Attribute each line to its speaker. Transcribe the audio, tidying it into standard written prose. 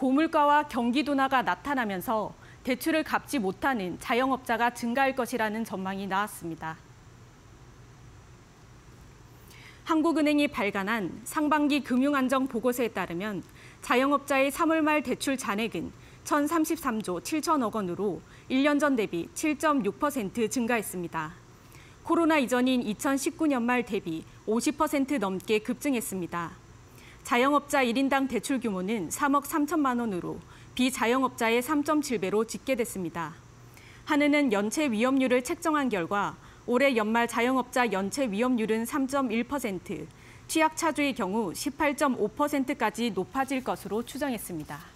Speaker 1: 고물가와 경기 둔화가 나타나면서 대출을 갚지 못하는 자영업자가 증가할 것이라는 전망이 나왔습니다. 한국은행이 발간한 상반기 금융안정 보고서에 따르면 자영업자의 3월 말 대출 잔액은 1,033조 7천억 원으로 1년 전 대비 7.6% 증가했습니다. 코로나 이전인 2019년 말 대비 50% 넘게 급증했습니다. 자영업자 1인당 대출 규모는 3억 3천만 원으로 비자영업자의 3.7배로 집계됐습니다. 한은은 연체 위험률을 책정한 결과 올해 연말 자영업자 연체 위험률은 3.1%, 취약차주의 경우 18.5%까지 높아질 것으로 추정했습니다.